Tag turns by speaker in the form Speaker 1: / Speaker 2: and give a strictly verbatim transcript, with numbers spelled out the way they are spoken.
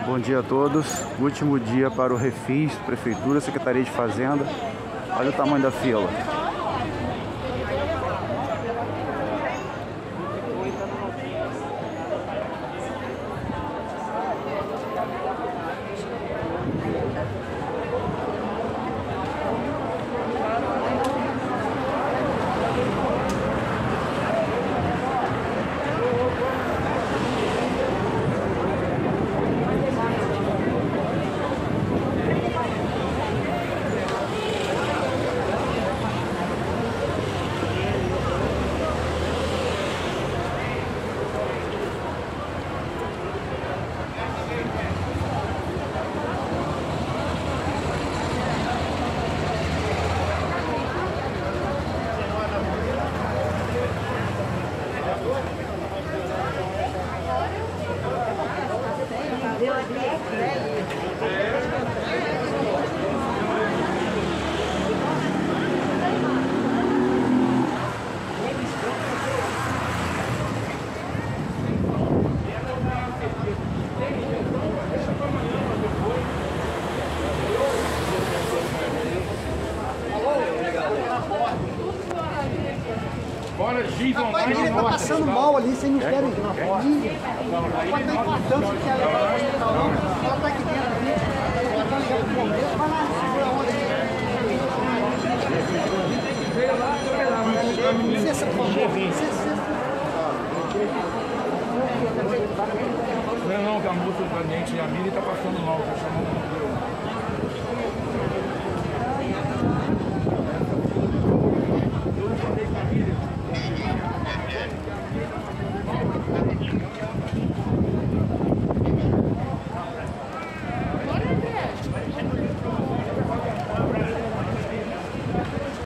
Speaker 1: Bom dia a todos. Último dia para o Refis, Prefeitura, Secretaria de Fazenda. Olha o tamanho da fila.
Speaker 2: Rapaz, ele tá passando mal ali, vocês não querem ir na porta. Pode estar infartando se quer levar para o hospital, não. Ela tá aqui dentro ali. Ela tá ligando pro bombeiro. Vai lá, segura a onda aí. Licença, por favor. Licença.
Speaker 3: Não, não, que a moça da gente e a Miri tá passando mal, tá chamando.